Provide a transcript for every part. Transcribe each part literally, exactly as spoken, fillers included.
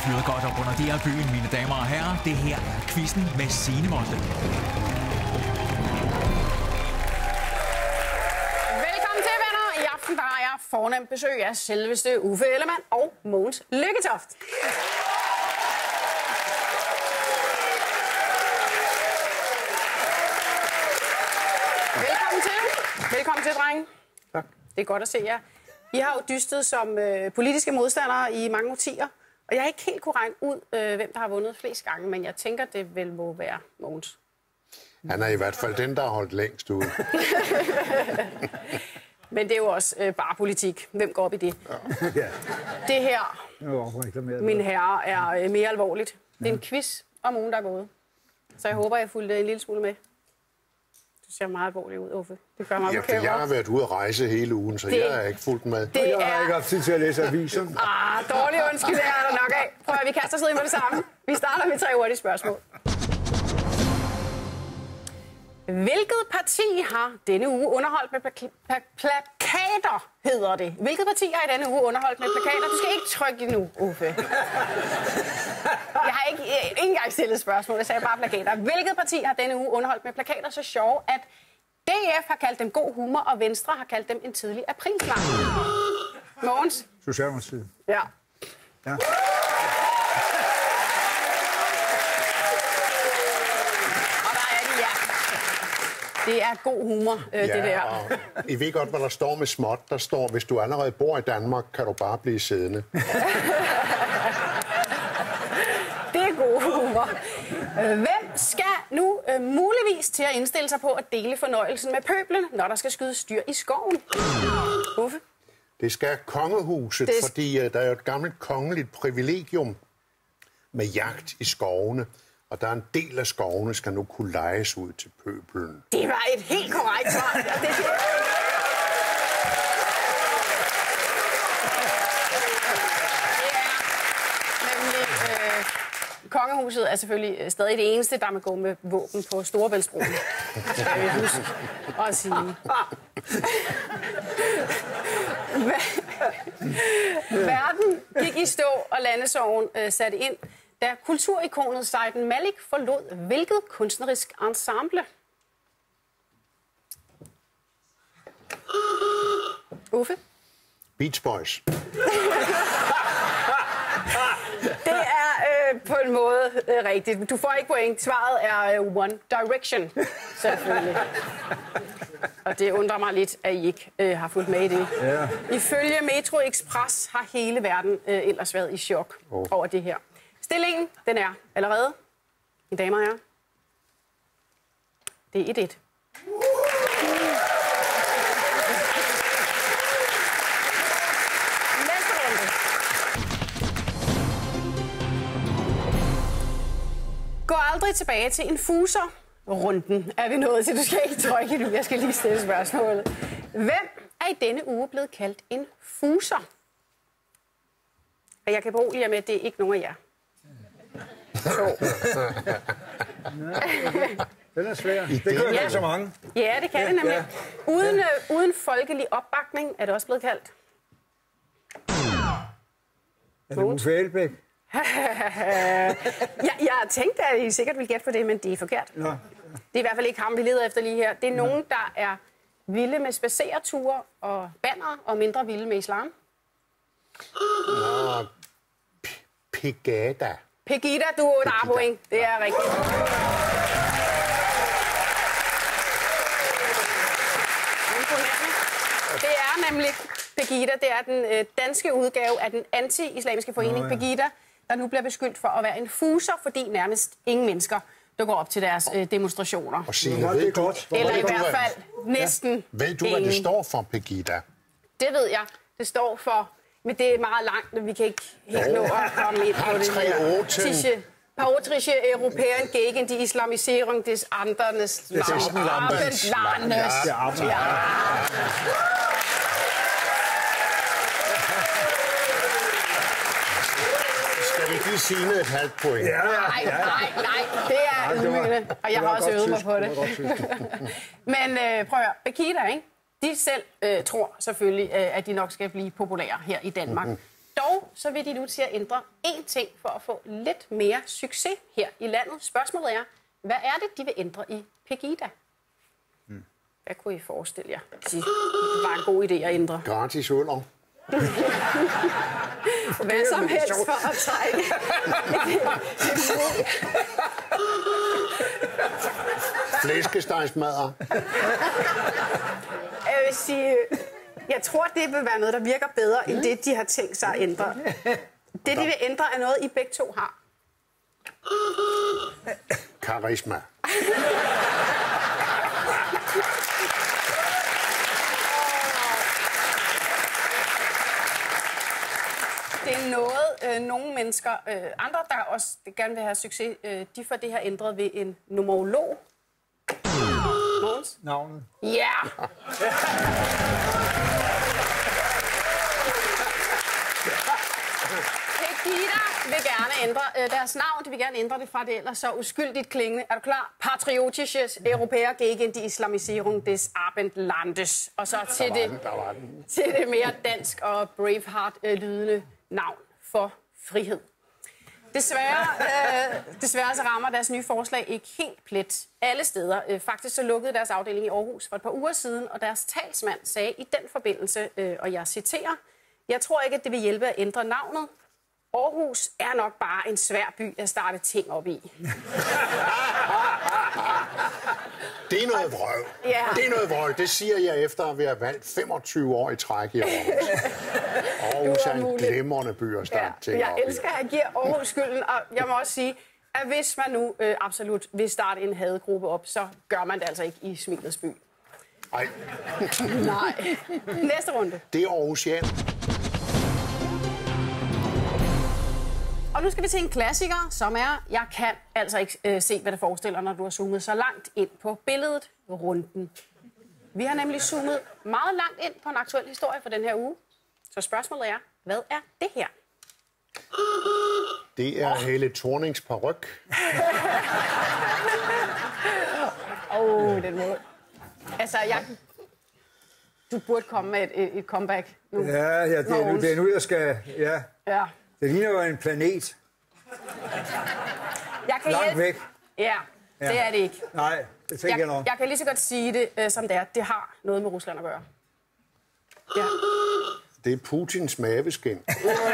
fyret godt op under det her byen, mine damer og herrer. Det her er quizzen med Signe Molde. Velkommen til, venner. I aften der er jeg fornemt besøg af selveste Uffe Ellemann og Mogens Lykketoft. Velkommen til. Velkommen til, drenge. Tak. Det er godt at se jer. I har jo dystet som øh, politiske modstandere i mange årtier, og jeg har ikke helt kunne regne ud, øh, hvem der har vundet flest gange, men jeg tænker, det vel må være Mogens. Han er i hvert fald den, der har holdt længst ude. Men det er jo også øh, bare politik. Hvem går op i det? Ja. Det her, Min mine herrer, er øh, mere alvorligt. Det er en quiz om ugen, der er gået. Så jeg håber, jeg fulgte en lille smule med. Du ser meget alvorligt ud, Uffe. Det gør mig Ja, for jeg har været ude at rejse hele ugen, så Det- jeg har ikke fulgt med. Det Jeg har ikke er... haft tid til at læse aviser. Ah, dårlig undskyld, det er der nok af. Prøv at vi kaster os ud med det samme. Vi starter med tre hurtige spørgsmål. Hvilket parti har denne uge underholdt med plaka- pla- plakater, hedder det? Hvilket parti har i denne uge underholdt med plakater? Du skal ikke trykke endnu, Uffe. Jeg har ikke, ikke engang stillet spørgsmål, jeg sagde bare plakater. Hvilket parti har denne uge underholdt med plakater så sjove, at D F har kaldt dem god humor, og Venstre har kaldt dem en tidlig aprilslang? Mogens? Socialdemokratiet. Ja. Ja. Og der er de, ja. Det er god humor, øh, det der. og I ved godt, hvad der står med småt. Der står, hvis du allerede bor i Danmark, kan du bare blive siddende. Det er god humor. Øh, Hvem skal nu øh, muligvis til at indstille sig på at dele fornøjelsen med pøblen, når der skal skydes dyr i skoven? Uffe? Det skal kongehuset, Det- det... fordi uh, der er jo et gammelt kongeligt privilegium med jagt i skovene. Og der er en del af skovene, skal nu kunne lejes ud til pøblen. Det var et helt korrekt svar. Ja, det, det. Nemlig, øh, kongehuset er selvfølgelig stadig det eneste, der må gå med våben på Storebæltsbroen. Skal vi huske at sige. Ver- Verden gik i stå, og landesorgen øh, satte ind, da kulturikonet Seiden Malik forlod hvilket kunstnerisk ensemble? Uffe? Beach Boys. Det er øh, på en måde øh, rigtigt. Du får ikke point. Svaret er øh, One Direction, selvfølgelig. Og det undrer mig lidt, at I ikke øh, har fulgt med i det. Ja. Ifølge Metro Express har hele verden øh, ellers været i chok Oh. over det her. Stillingen, den er allerede, mine damer og herrer. Det er et et. Næste runde. Gå aldrig tilbage til en fuser. Runden er vi nået til. Du skal ikke trykke nu. Jeg skal lige stille spørgsmålet. Hvem er i denne uge blevet kaldt en fuser? Og jeg kan berolige jer med, at det er ikke nogen af jer. Så. Den er svær. Det det- gør Ja. ikke så mange. Ja, det kan det nemlig. Uden, øh, uden folkelig opbakning er det også blevet kaldt. Er det Uffe Elbæk? jeg, jeg tænkte, at I sikkert ville gætte på det, men det er forkert. Nå. Det er i hvert fald ikke ham, vi leder efter lige her. Det er nogen, der er vilde med spacereture og banner, og mindre vilde med islam. Nå, P- Pegada. Pegida, du er der er point. Det er rigtigt. Imponerende. Det er nemlig Pegida. Det er den øh, danske udgave af den anti-islamiske forening Nå, ja. Pegida, der nu bliver beskyldt for at være en fuser, fordi nærmest ingen mennesker dukker op til deres øh, demonstrationer. Og Signe, Hvor var ved det du, godt. Hvor Eller ved i du, hvert hvad- fald næsten ved du, hvad det ingen. står for, Pegida? Det ved jeg. Det står for... Men det er meget langt, og vi kan ikke helt nå at komme ind på det her. Patrioten. Patriotische Europäen gegen die Islamisierung des anderes Des Abendlandes. Landes. Ja, Ja. Skal vi give Signe et halvt point? Ja, Nej, nej, nej. Det er det var- ydmygende, og jeg det har var også godt øvet mig tysk. på Det det. var godt tysk. Men øh, prøv at høre. Pegida, ikke? De selv øh, tror selvfølgelig, øh, at de nok skal blive populære her i Danmark. Dog så vil de nu til at ændre én ting for at få lidt mere succes her i landet. Spørgsmålet er, hvad er det, de vil ændre i Pegida? Hmm. Hvad kunne I forestille jer? Det var en god idé at ændre. Gratis uller. Hvad som helst for at trække. Flæskestegsmadder. Jeg vil sige, jeg tror, det vil være noget, der virker bedre, end det, de har tænkt sig at ændre. Det, de vil ændre, er noget, I begge to har. Karisma. Det er noget, øh, nogle mennesker, øh, andre, der også gerne vil have succes, øh, de får det her ændret ved en numerolog. Måns? Navnet. Ja! Yeah. Pegida vil gerne ændre øh, deres navn. De vil gerne ændre det fra det ellers så uskyldigt klingende. Er du klar? Patriotisches Europäer gegen die Islamisierung des Abendlandes. Og så til det, til det mere dansk og Braveheart-lydende navn for frihed. Desværre, øh, desværre så rammer deres nye forslag ikke helt plet alle steder. Øh, faktisk så lukkede deres afdeling i Aarhus for et par uger siden, og deres talsmand sagde i den forbindelse, øh, og jeg citerer, jeg tror ikke, at det vil hjælpe at ændre navnet. Aarhus er nok bare en svær by at starte ting op i. Det er noget vrøv. Ja. Det er noget vrøv. Det siger jeg efter at være valgt femogtyve år i træk i Aarhus. Aarhus er en glimrende by at starte ja, ting op i. Jeg elsker, at jeg giver Aarhus skylden, og jeg må også sige, at hvis man nu øh, absolut vil starte en hadegruppe op, så gør man det altså ikke i Smilets by. Nej. Nej. Næste runde. Det er Aarhusian. Og nu skal vi til en klassiker, som er, jeg kan altså ikke øh, se, hvad det forestiller, når du har zoomet så langt ind på billedet, runden. Vi har nemlig zoomet meget langt ind på en aktuel historie for den her uge. Så spørgsmålet er, hvad er det her? Det er oh. Helle Thornings paryk. Åh, oh, den måde. Altså, jeg... Du burde komme med et, et comeback nu. Ja, ja, det er nu, det er nu jeg skal... Ja. Ja. Det ligner jo en planet. Jeg kan Langt hjælpe. væk. Ja, det Ja. er det ikke. Nej, det tænker jeg, jeg nok. Jeg kan lige så godt sige det, øh, som det er. Det har noget med Rusland at gøre. Ja. Det er Putins maveskin.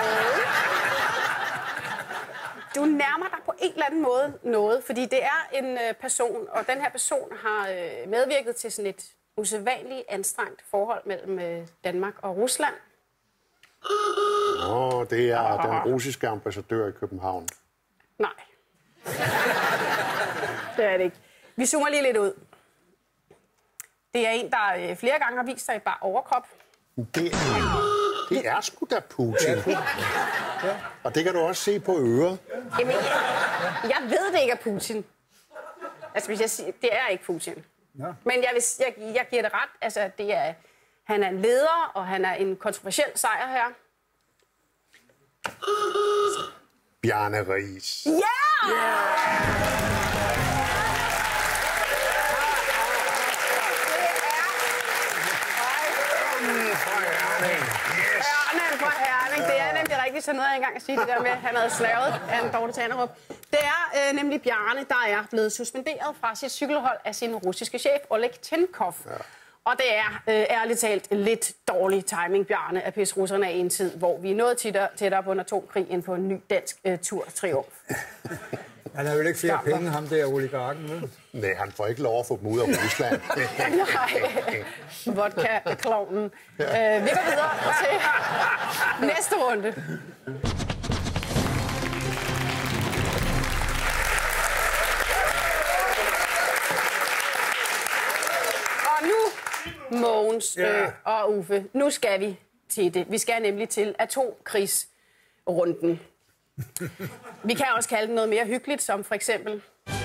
Du nærmer dig på en eller anden måde noget, fordi det er en øh, person, og den her person har øh, medvirket til sådan et usædvanligt anstrengt forhold mellem øh, Danmark og Rusland. Åh, oh, det er den russiske ambassadør i København. Nej. Det er det ikke. Vi zoomer lige lidt ud. Det er en, der øh, flere gange har vist sig i bare overkrop. Det er, det er sgu da Putin. Ja. Og det kan du også se på øret. Jamen, jeg, jeg ved, det ikke er Putin. Altså, hvis jeg siger, det er ikke Putin. Ja. Men jeg, vil, jeg, jeg giver det ret. Altså, det er, han er en leder, og han er en kontroversiel sejr her. Bjarne Riis. Ja! Yeah! Det er nemlig rigtigt, så noget jeg engang at sige det der med, at han havde slavet af en Dorte Tanderup. Det er øh, nemlig Bjarne, der er blevet suspenderet fra sit cykelhold af sin russiske chef, Oleg Tenkov. Ja. Og det er øh, ærligt talt lidt dårlig timing, Bjarne, at pisse russerne af i en tid, hvor vi er noget tættere, tættere på en atomkrig end på en ny dansk øh, tur-triumf. Han har jo ikke flere ja, penge, ham der oligarken, vel? Nej, han får ikke lov at få dem ud af Rusland. Nej, vodka-klovnen. Ja. Øh, vi går videre til næste runde. Og nu, Mogens ja. øh, og Uffe, nu skal vi til det. Vi skal nemlig til atomkrigsrunden. Vi kan også kalde det noget mere hyggeligt, som for eksempel...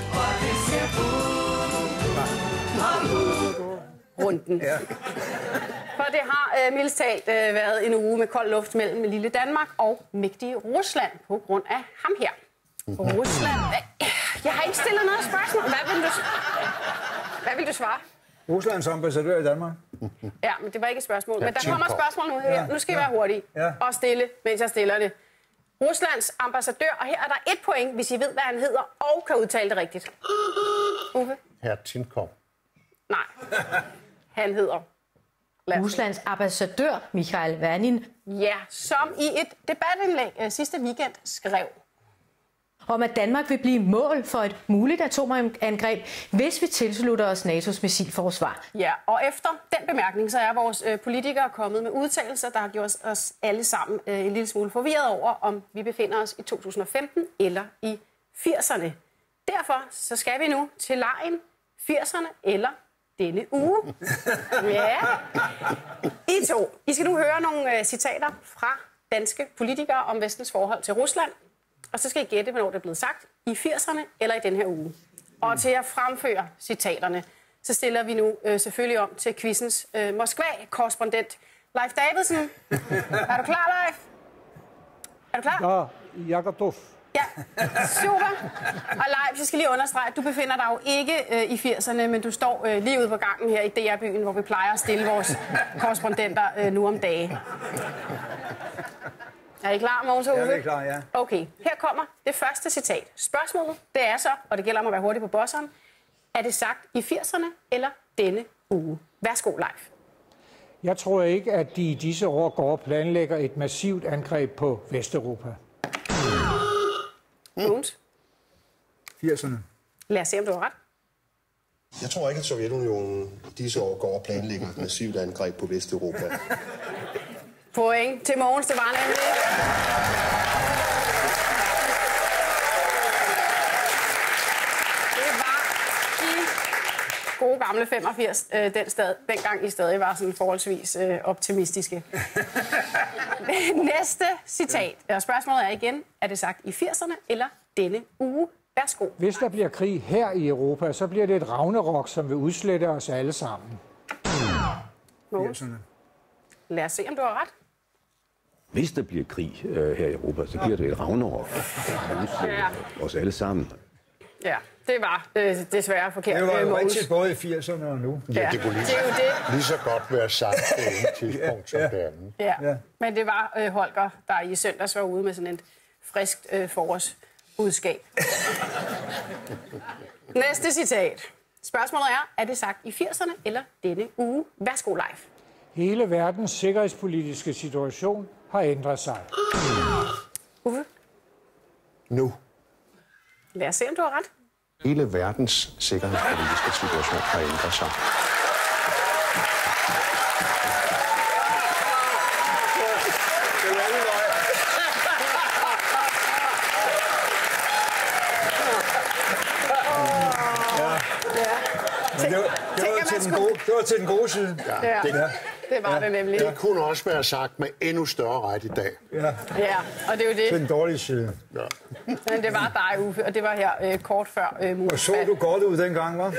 Runden. Ja. For det har øh, mildest talt øh, været en uge med kold luft mellem lille Danmark og mægtige Rusland på grund af ham her. Mm-hmm. Rusland... Jeg har ikke stillet noget spørgsmål. Hvad vil du, Hvad vil du svare? Ruslands ambassadør i Danmark. Ja, men det var ikke et spørgsmål. Ja, Men der Tim kommer et Kov. spørgsmål nu her. Ja, Nu skal I ja, være hurtige ja. og stille, mens jeg stiller det. Ruslands ambassadør, og her er der et point, hvis I ved, hvad han hedder, og kan udtale det rigtigt. Uffe? Herr Tinkov. Nej. Han hedder... Lad os se. Ruslands ambassadør, Mikhail Vanin, Ja, som i et debatindlæg øh, sidste weekend skrev. om at Danmark vil blive mål for et muligt atomangreb, hvis vi tilslutter os N A T O's missilforsvar. Ja, og efter den bemærkning, så er vores øh, politikere kommet med udtalelser, der har gjort os alle sammen øh, en lille smule forvirret over, om vi befinder os i to tusind og femten eller i firserne. Derfor så skal vi nu til lejen firserne eller denne uge. Ja. I to. I skal nu høre nogle øh, citater fra danske politikere om Vestens forhold til Rusland. Og så skal I gætte, hvornår det er blevet sagt. I firserne eller i den her uge. Og til at fremføre citaterne, så stiller vi nu øh, selvfølgelig om til quizens øh, Moskva-korrespondent Leif Davidsen. Er du klar, Leif? Er du klar? Ja, jeg er готов. Ja, super. Og Leif, jeg skal lige understrege, at du befinder dig jo ikke øh, i firserne, men du står øh, lige ude på gangen her i D R-byen, hvor vi plejer at stille vores korrespondenter øh, nu om dagen. Er I klar, Mogens og Uffe? Jeg er klar, ja. Okay, her kommer det første citat. Spørgsmålet, det er så, og det gælder om at være hurtig på bosseren, er det sagt i firserne eller denne uge? Værsgo, Leif. Jeg tror ikke, at de i disse år går og planlægger et massivt angreb på Vesteuropa. Mogens, firserne. lad os se, om du har ret. Jeg tror ikke, at Sovjetunionen disse år går og planlægger et massivt angreb på Vesteuropa. Point til Mogens, det var nemlig. Det var i gode gamle femogfirs, øh, den stad, dengang I stadig var sådan forholdsvis øh, optimistiske. Næste citat. Og spørgsmålet er igen, er det sagt i firserne eller denne uge? Værsgo. Hvis der bliver krig her i Europa, så bliver det et ragnarok, som vil udslette os alle sammen. Mogens, firserne. lad os se, om du har ret. Hvis der bliver krig øh, her i Europa, så bliver det et ragnarok. Ja. Os alle sammen. Ja, det var øh, desværre forkert. Det var øh, jo Mogens. rigtigt både i firserne og nu. Ja, det kunne lige, det er jo det. lige så godt være sagt på et tidspunkt som Ja, det andet. Ja. Ja. Men det var øh, Holger, der i søndags var ude med sådan et friskt øh, forårsbudskab. Næste citat. Spørgsmålet er, er det sagt i firserne eller denne uge? Værsgo, Leif. Hele verdens sikkerhedspolitiske situation har ændret sig. Uffe, Nu. lad os se, om du har ret. Hele verdens sikkerhedspolitiske situation har ændret sig. Men det var, det, var til den gode, det var til den gode side. Ja, Det, det var det nemlig. det kunne også være sagt med endnu større ret i dag. Ja, Ja, og det er jo til det. den dårlige side. Ja. Men det var dig, Uffe, og det var her øh, kort før øh, Og Mogens så fald. du godt ud dengang, hva'?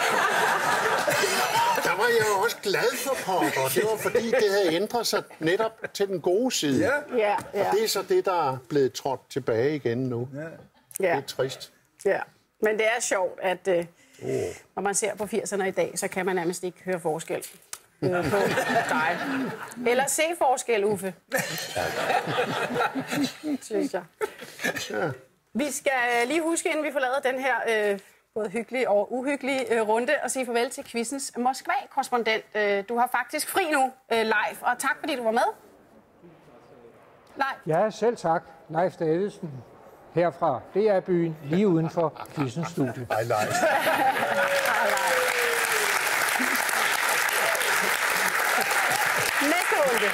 Der var jeg jo også glad for pokker. Det var fordi, det havde ændret sig netop til den gode side. Ja. Ja, Og ja, det er så det, der er blevet trådt tilbage igen nu. Det ja. er trist. Ja, men det er sjovt, at øh, når man ser på firserne i dag, så kan man nærmest ikke høre forskel øh, på dig. Eller se forskel, Uffe. Synes jeg. Vi skal lige huske, inden vi forlader den her øh, både hyggelige og uhyggelige øh, runde, og sige farvel til quizens Moskva-korrespondent. Øh, du har faktisk fri nu, øh, Leif, og tak fordi du var med. Leif. Ja, selv tak. Leif Davidsen. Her fra D R-byen, lige uden for quizzens studie. Hej, Leif. Næste runde.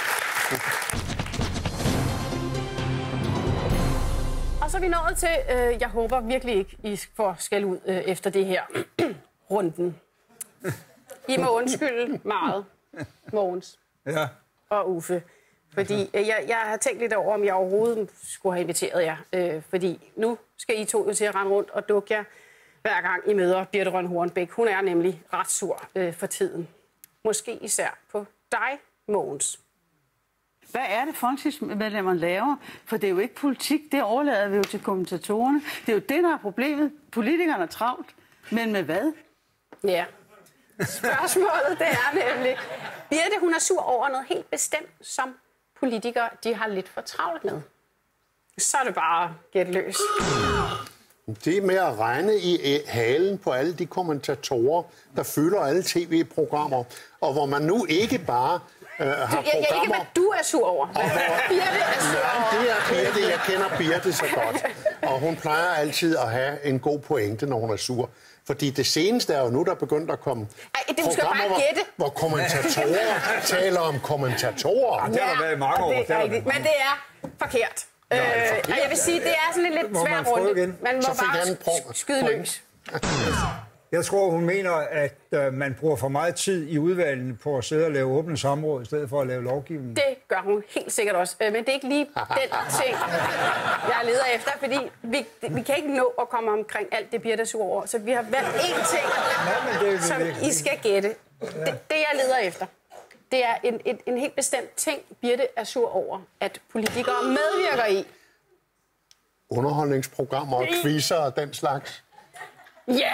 Og så er vi nået til, øh, jeg håber virkelig ikke, I får skæld ud øh, efter det her runden. I må undskylde meget, Mogens Ja. og Uffe. Fordi øh, jeg, jeg har tænkt lidt over, om jeg overhovedet skulle have inviteret jer. Øh, fordi nu skal I to jo til at rende rundt og dukke jer, hver gang I møder Birthe Rønn Hornbech. Hun er nemlig ret sur øh, for tiden. Måske især på dig, Mogens. Hvad er det, folketingsmedlemmerne laver? For det er jo ikke politik, det overlader vi jo til kommentatorerne. Det er jo det, der er problemet. Politikerne er travlt. Men med hvad? Ja. Spørgsmålet, det er nemlig, Birte, hun er sur over noget helt bestemt, som politikere de har lidt for travlt med. Så er det bare gæt løs. Det er med at regne i halen på alle de kommentatorer, der fylder alle tv-programmer, og hvor man nu ikke bare øh, har jeg, programmer... Jeg, ikke, hvad du er sur over. Og hvor... Birte er sur over. Det er Birte. Jeg kender Birte så godt. Og hun plejer altid at have en god pointe, når hun er sur. Fordi det seneste er jo nu, der er begyndt at komme Ej, det skal programmer, bare gætte. hvor, hvor kommentatorer taler om kommentatorer. Ja, det har der været i mange år. Det er rigtigt, men det er forkert. Øh, og jeg vil sige, det er sådan en lidt svær runde. Man må bare skyde løs. Jeg tror, hun mener, at øh, man bruger for meget tid i udvalgene på at sidde og lave åbne samråd, i stedet for at lave lovgivning. Det gør hun helt sikkert også. Men det er ikke lige den ting, jeg leder efter, fordi vi, vi kan ikke nå at komme omkring alt det, Birte er sur over. Så vi har valgt én ting, ja, det som I skal gætte. Det, det, jeg leder efter, det er en, en, en helt bestemt ting, Birte er sur over, at politikere medvirker i. Underholdningsprogrammer og quizzer og den slags. Ja! Yeah!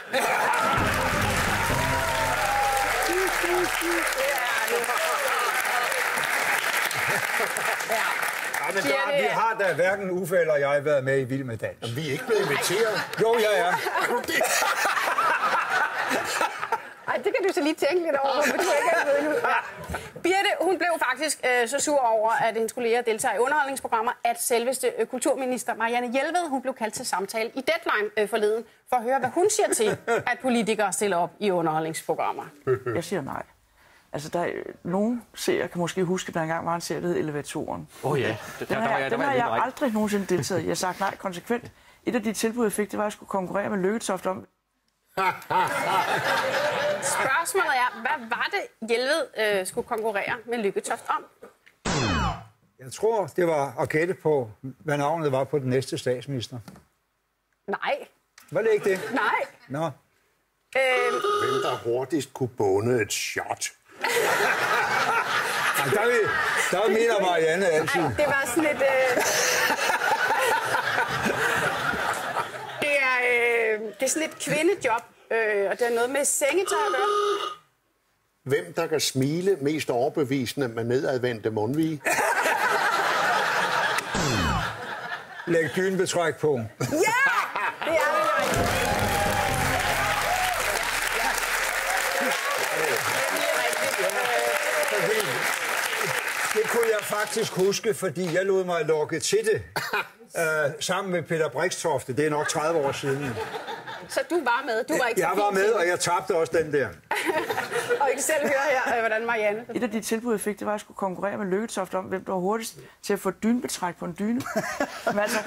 Ja, men der, vi har da hverken Uffe eller jeg været med i Vild med Dans. Jamen, vi er ikke blevet inviteret. Jo, jeg er. Ej, det kan du så lige tænke lidt over, men du ikke er ved nu. Ja. Birte, hun blev faktisk øh, så sur over, at hendes kolleger deltager i underholdningsprogrammer, at selveste øh, kulturminister Marianne Jelved, hun blev kaldt til samtale i Deadline øh, forleden, for at høre, hvad hun siger til, at politikere stiller op i underholdningsprogrammer. Jeg siger nej. Altså, der er, nogen seere kan måske huske, at der engang var en serie, der hed Elevatoren. Åh oh, ja, den, den har jeg, den har jeg aldrig nogensinde deltaget i. Jeg har sagt nej konsekvent. Et af de tilbud, jeg fik, det var, at jeg skulle konkurrere med Lykketoft om. Spørgsmålet er, hvad var det, Jelved øh, skulle konkurrere med Lykketoft om? Jeg tror, det var at gætte på, hvad navnet var på den næste statsminister. Nej. Var det ikke det? Nej. Nå. Øh... Hvem der hurtigst kunne bunde et shot? Ej, der, vil, der mener Marianne altid. Ej, det var sådan et... Øh... det, er, øh... det er sådan et kvindejob, øh, og det er noget med sengetøj at gøre. Hvem der kan smile mest overbevisende med nedadvendte mundvige? Læg dynebetræk på. Ja! Det er det. Det kunne jeg faktisk huske, fordi jeg lod mig lokke til det øh, sammen med Peter Brixtofte. Det er nok tredive år siden. Så du var med? Du var ikke jeg var med, og jeg tabte også den der. Og I kan selv høre her, hvordan Marianne... Et af de tilbud, jeg fik, det var, at jeg skulle konkurrere med Lykketoft om, hvem der var hurtigst til at få dynebetræk på en dyne. Men altså...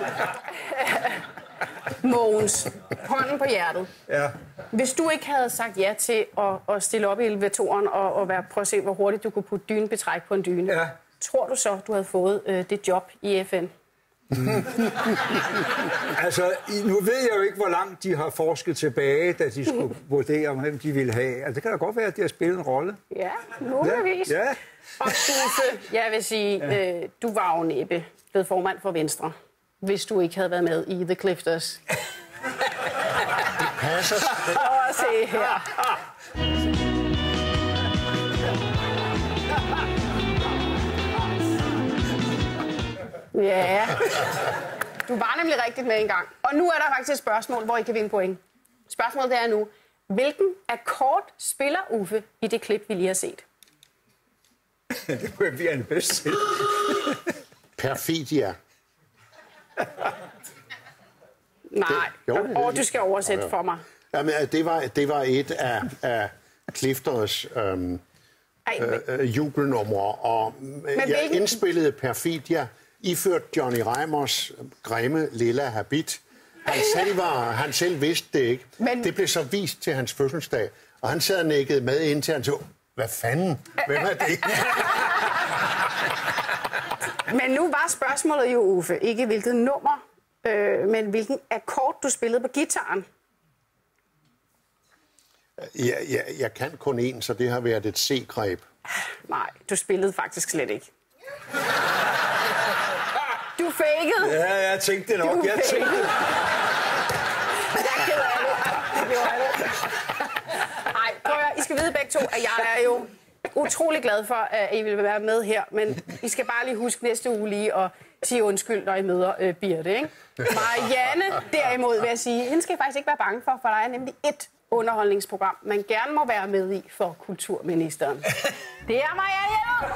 Mogens, hånden på hjertet. Ja. Hvis du ikke havde sagt ja til at, at stille op i elevatoren og, og være, prøve at se, hvor hurtigt du kunne putte dynebetræk på en dyne, ja. tror du så, du havde fået øh, det job i F N? Mm. Altså, nu ved jeg jo ikke, hvor langt de har forsket tilbage, da de skulle vurdere, hvem de ville have. Altså, det kan da godt være, at de har spillet en rolle. Ja, muligvis. Ja. Ja. Og Uffe, jeg vil sige, øh, du var jo næppe blevet formand for Venstre, hvis du ikke havde været med i The Clifters. Det passer. Prøv at se her. Ja, du var nemlig rigtigt med en gang. Og nu er der faktisk et spørgsmål, hvor I kan vinde point. Spørgsmålet er nu, hvilken akkord spiller Uffe i det klip, vi lige har set? Det kunne jeg blive en bedst til. Perfidia. Nej, det, jo, det, og du skal oversætte ja. for mig. Jamen, det var, det var et af, af Clifters øhm, øh, øh, jubelnumre, og jeg hvilken... indspillede Perfidia, iført Johnny Reimers grimme lilla habit. Han selv, var, han selv vidste det ikke. Men... Det blev så vist til hans fødselsdag, og han sad og nikkede med indtil han så, hvad fanden, hvem er det? Men nu var spørgsmålet jo, Uffe, ikke hvilket nummer, øh, men hvilken akkord du spillede på gitaren. Ja, ja, jeg kan kun én, så det har været et C-greb. Nej, du spillede faktisk slet ikke. Du fakede. Ja, jeg tænkte det nok. Du jeg tænkte det. Jeg er ked af det. Det var det. Ej, prøv at, I skal vide begge to, at jeg er jo utrolig glad for, at I vil være med her, men I skal bare lige huske næste uge lige at sige undskyld, når I møder øh, Birte, ikke? Marianne, derimod vil jeg sige, hende skal I faktisk ikke være bange for, for der er nemlig ét underholdningsprogram, man gerne må være med i for kulturministeren. Det er Marianne!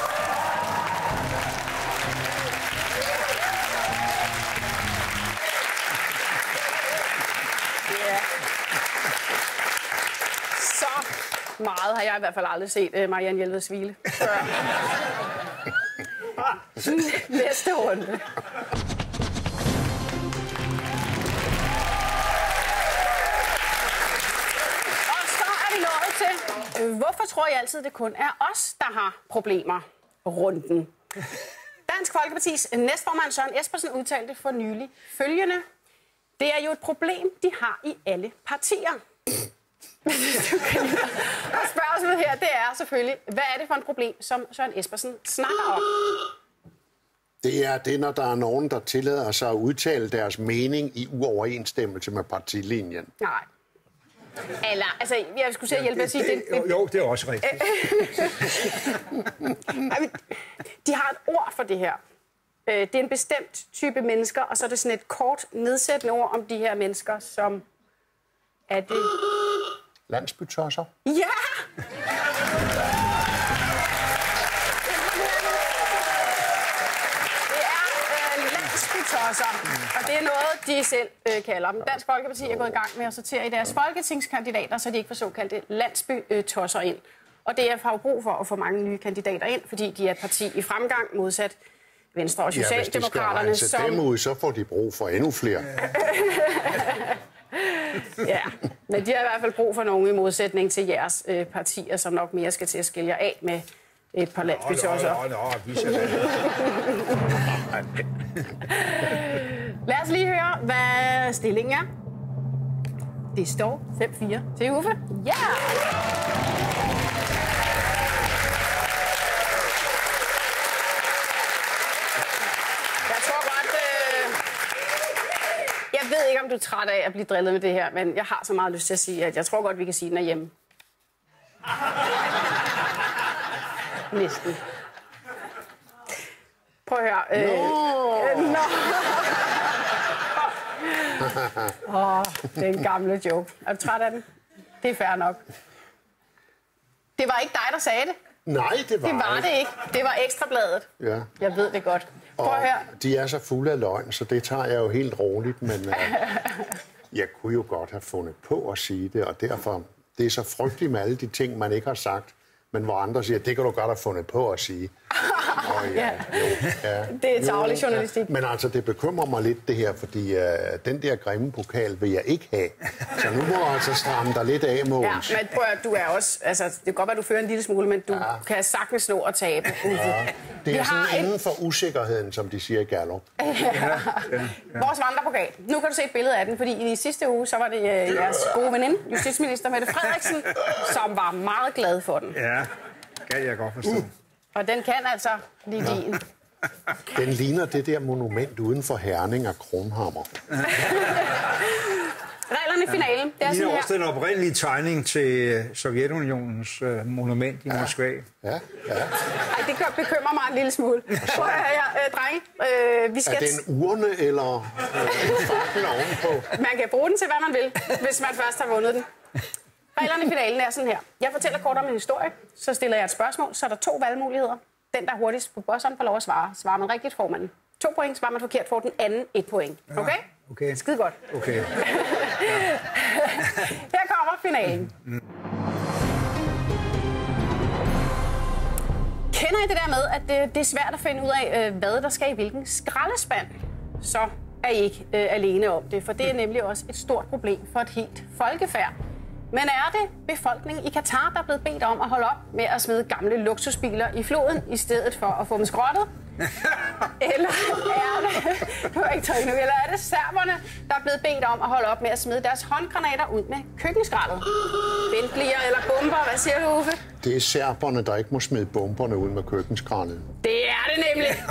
Ja. Så meget har jeg i hvert fald aldrig set uh, Marianne Jelved smile før. Næste runde. Hvorfor tror I altid, det kun er os, der har problemer? Runden. Dansk Folkepartis næstformand Søren Espersen udtalte for nylig følgende. Det er jo et problem, de har i alle partier. Og spørgsmålet her, det er selvfølgelig, hvad er det for et problem, som Søren Espersen snakker om? Det er det, når der er nogen, der tillader sig at udtale deres mening i uoverensstemmelse med partilinjen. Nej. Eller, altså, jeg skulle sige at hjælpe at sige det. Jo, jo, det er også rigtigt. De har et ord for det her. Det er en bestemt type mennesker, og så er det sådan et kort nedsættende ord om de her mennesker, som er det... Landsbytosser? Ja! Og det er noget, de selv øh, kalder dem. Dansk Folkeparti er gået i gang med at sortere i deres folketingskandidater, så de ikke får såkaldte landsbytosser ind. Og det er for brug for at få mange nye kandidater ind, fordi de er et parti i fremgang, modsat Venstre og Socialdemokraterne. Ja, hvis de skal rense dem ud, så får de brug for endnu flere. Ja, men de har i hvert fald brug for nogen i modsætning til jeres øh, partier, som nok mere skal til at skille jer af med et par landsbytosser. Nå, nå, nå, vi skal Lad os lige høre, hvad stillingen er. Det står fem fire til Uffe. Ja! Jeg tror godt... Øh... Jeg ved ikke, om du er træt af at blive drillet med det her, men jeg har så meget lyst til at sige, at jeg tror godt, vi kan sige, at den er hjemme. Næsten. Prøv at høre. Øh, øh, nå. Åh, oh, det er en gamle joke. Er du træt af den? Det er fair nok. Det var ikke dig, der sagde det. Nej, det var Det var ikke. det ikke. Det var Ekstrabladet. Ja. Jeg ved det godt. Prøv Og at høre. de er så fulde af løgn, så det tager jeg jo helt roligt, men uh, jeg kunne jo godt have fundet på at sige det, og derfor, det er så frygteligt med alle de ting, man ikke har sagt, men hvor andre siger, det kan du godt have fundet på at sige. Oh, ja, jo, ja. Det er tarvelig journalistik. Ja. Men altså, det bekymrer mig lidt det her, fordi uh, den der grimme pokal vil jeg ikke have. Så nu må du altså stramme dig lidt af, Mogens. Ja, men prøv at, du er også... Altså, det kan godt være, at du fører en lille smule, men du ja. kan sagtens nå at tabe. Ja. Det er Vi sådan har inden for usikkerheden, som de siger i Gallup. Ja. Ja, ja, ja. Vores vandrepokal. Nu kan du se et billede af den, fordi i sidste uge, så var det uh, jeres gode veninde, justitsminister Mette Frederiksen, som var meget glad for den. Ja, kan jeg godt forstå. Uh. Og den kan altså lide din. Den ligner det der monument uden for Herning af Kronhammer. Reglerne i finalen, det er sådan sådan her. her. Den oprindelige tegning til Sovjetunionens uh, monument i Moskva. Ja, ja. Ej, det gør, bekymrer mig en lille smule. Prøv at høre her, øh, drenge. Øh, vi skal... Er det en urne eller øh, en fakkel ovenpå? Man kan bruge den til, hvad man vil, hvis man først har vundet den. Reglerne i finalen er sådan her. Jeg fortæller kort om en historie, så stiller jeg et spørgsmål, så er der to valgmuligheder. Den, der er hurtigst på bosseren, får lov at svare. Svarer man rigtigt, får man to point. Svarer man forkert, får den anden et point. Okay? Okay. Skide godt. Okay. Her kommer finalen. Mm. Kender I det der med, at det, det er svært at finde ud af, hvad der skal i hvilken skraldespand? Så er I ikke øh, alene om det, for det er nemlig også et stort problem for et helt folkefærd. Men er det befolkningen i Katar, der er blevet bedt om at holde op med at smide gamle luksusbiler i floden, i stedet for at få dem skrottet? Eller er det, du er ikke tryg nu, eller er det serberne, der er blevet bedt om at holde op med at smide deres håndgranater ud med køkkenskraldet? Bentley'er eller bomber, hvad siger du, Uffe? Det er serberne, der ikke må smide bomberne ud med køkkenskraldet. Det er det nemlig!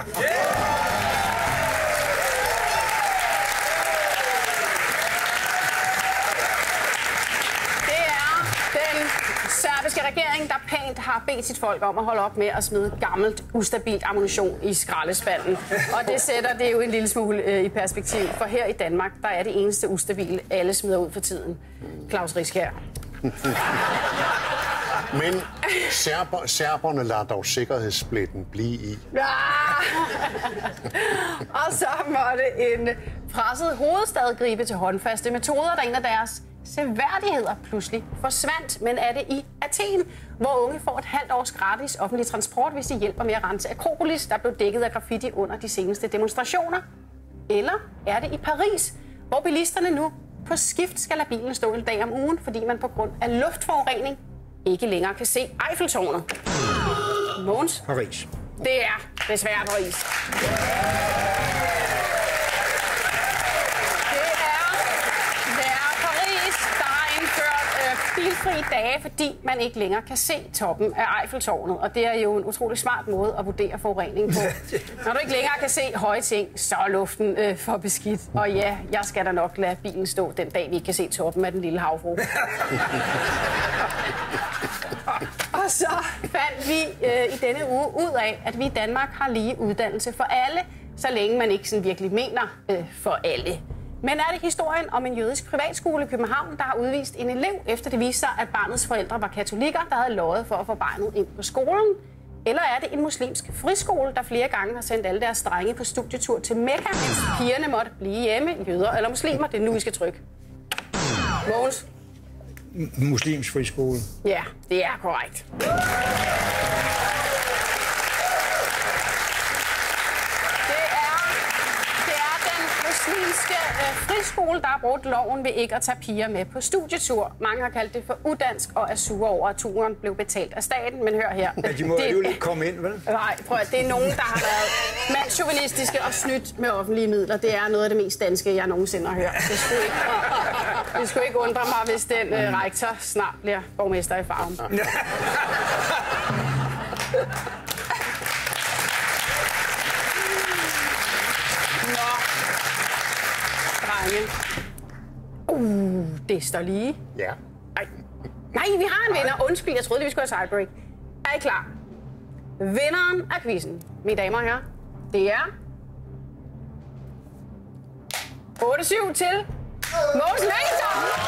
serbiske regering, der pænt har bedt sit folk om at holde op med at smide gammelt, ustabilt ammunition i skraldespanden. Og det sætter det jo en lille smule øh, i perspektiv, for her i Danmark, der er det eneste ustabile, alle smider ud for tiden. Claus Riskær. Men serber, serberne lader dog sikkerhedssplitten blive i. Ah! Og så måtte en presset hovedstad gribe til håndfaste metoder, der en af deres seværdigheder pludselig forsvandt. Men er det i Athen, hvor unge får et halvt års gratis offentlig transport, hvis de hjælper med at rense Akropolis, der blev dækket af graffiti under de seneste demonstrationer? Eller er det i Paris, hvor bilisterne nu på skift skal lade bilen stå en dag om ugen, fordi man på grund af luftforurening ikke længere kan se Eiffeltårnet? Mogens? Paris. Det er desværre Paris. Bilfri dage, fordi man ikke længere kan se toppen af Eiffeltårnet. Og det er jo en utrolig smart måde at vurdere forurening på. Når du ikke længere kan se høje ting, så er luften øh, for beskidt. Og ja, jeg skal da nok lade bilen stå den dag, vi ikke kan se toppen af den lille havfru. Og så fandt vi øh, i denne uge ud af, at vi i Danmark har lige uddannelse for alle, så længe man ikke sådan virkelig mener øh, for alle. Men er det historien om en jødisk privatskole i København, der har udvist en elev, efter det viste sig, at barnets forældre var katolikker, der havde lovet for at få barnet ind på skolen? Eller er det en muslimsk friskole, der flere gange har sendt alle deres drenge på studietur til Mekka, mens pigerne måtte blive hjemme, jøder eller muslimer? Det er nu, vi skal trykke. Mogens? Muslimsk friskole. Ja, det er korrekt. Muslimske øh, friskole, der har brugt loven ved ikke at tage piger med på studietur. Mange har kaldt det for udansk og er sure over, at turen blev betalt af staten. Men hør her. Ja, de må jo ikke komme ind, vel? Nej, prøv at, det er nogen, der har været mandschauvinistiske og snydt med offentlige midler. Det er noget af det mest danske, jeg nogensinde har hørt. Det skulle ikke, det skulle ikke undre mig, hvis den øh, rektor snart bliver borgmester i Farum. Uh, det står lige. Ja. Ej. Nej, vi har en vinder. Undskyld, jeg troede, vi skulle have sidebreak. Er I klar? Vinderen af quizzen, mine damer og herrer, det er otte syv til Mogens Lykketoft.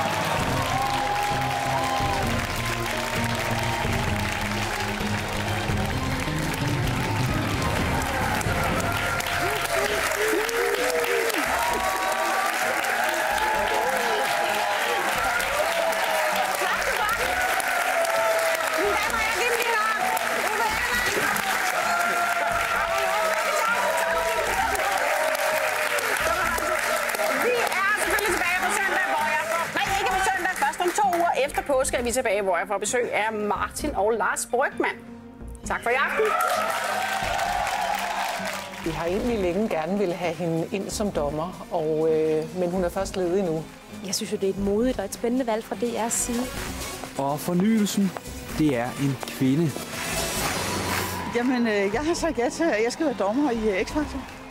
Efter påske er vi tilbage, hvor jeg får besøg af Martin og Lars Brygmann. Tak for i aften. Vi har egentlig længe gerne ville have hende ind som dommer, og, øh, men hun er først ledig nu. Jeg synes jo, det er et modigt og et spændende valg fra D R's side. Og fornyelsen, det er en kvinde. Jamen, øh, jeg har sagt ja til, at jeg skal være dommer i X-Factor.